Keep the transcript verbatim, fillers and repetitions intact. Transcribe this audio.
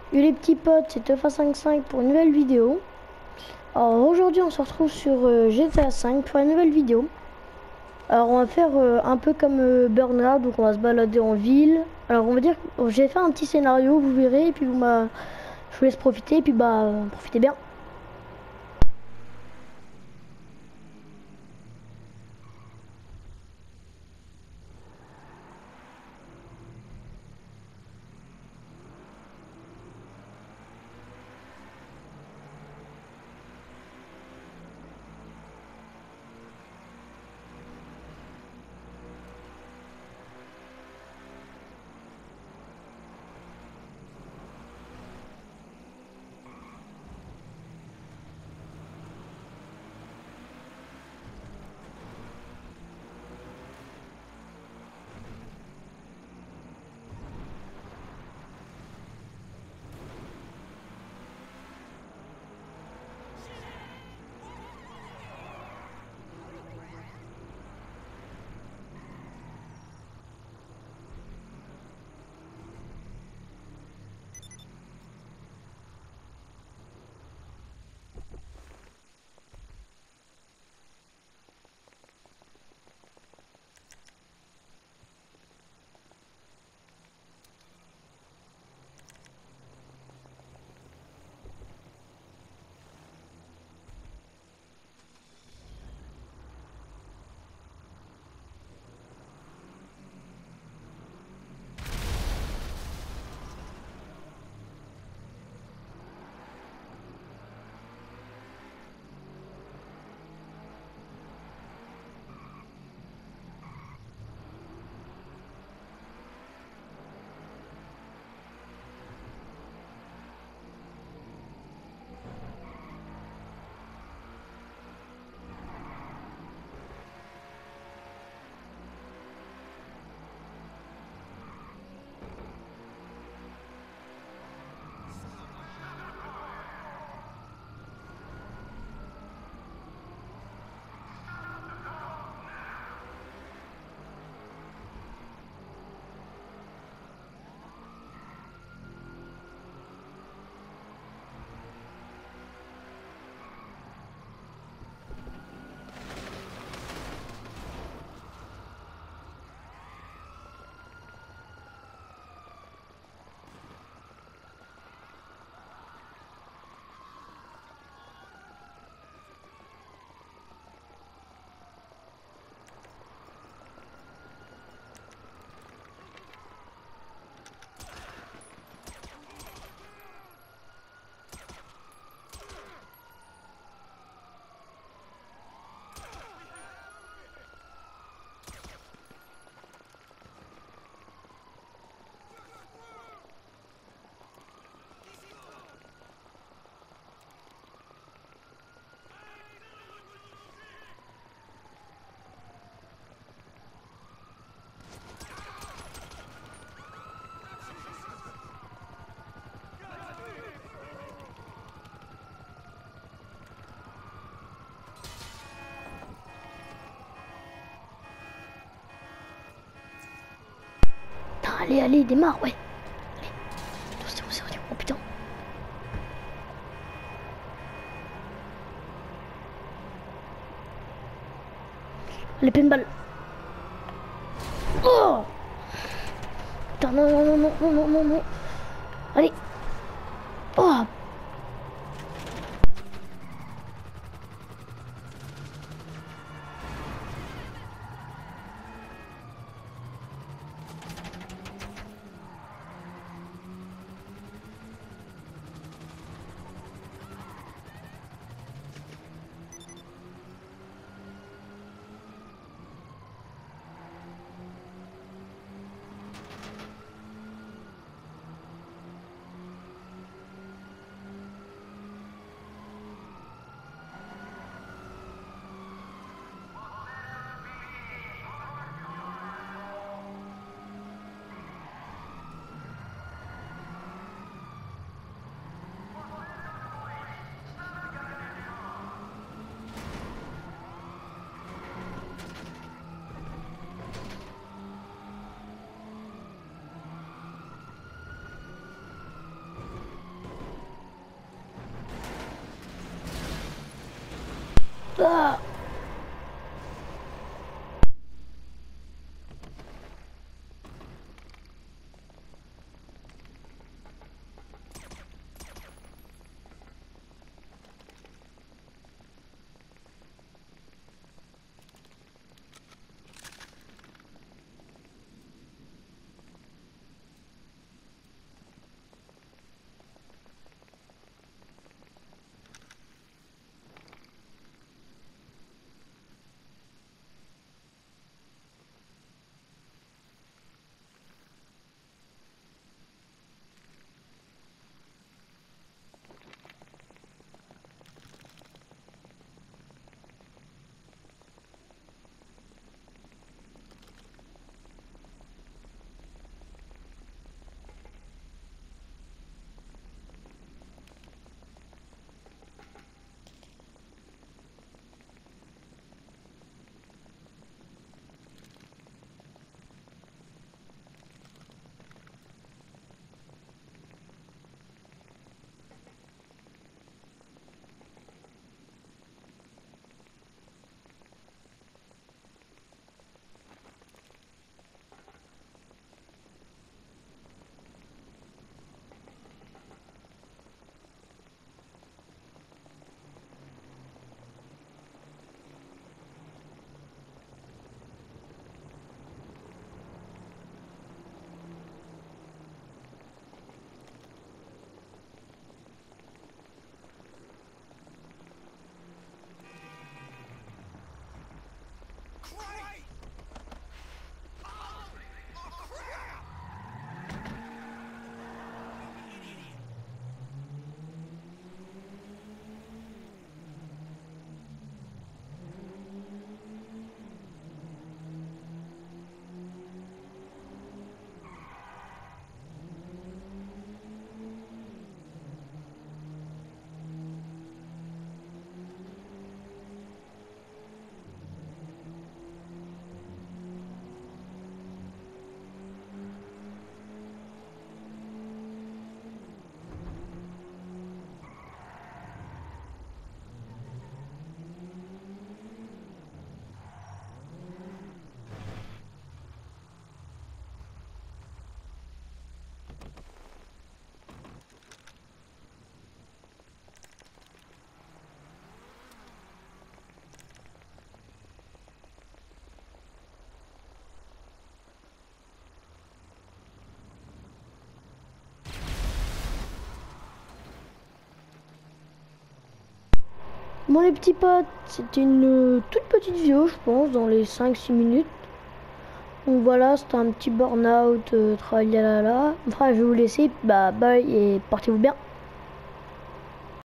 Yo les petits potes, c'est Tefa cinquante-cinq pour une nouvelle vidéo. Alors aujourd'hui on se retrouve sur euh, G T A cinq pour une nouvelle vidéo. Alors on va faire euh, un peu comme euh, Burnout, donc on va se balader en ville. Alors on va dire que j'ai fait un petit scénario, vous verrez, et puis vous m'a... je vous laisse profiter, et puis bah euh, profitez bien. Putain, allez, allez, démarre, ouais. Allez, c'est bon, c'est bon, oh putain. Les pinballs. Oh putain, non, non, non, non, non, non, non, non. Allez. Oh. Ah. Bon les petits potes, c'était une euh, toute petite vidéo je pense, dans les cinq six minutes. Donc voilà, c'était un petit burn-out, euh, tralala. Enfin je vais vous laisser, bah bye et portez-vous bien.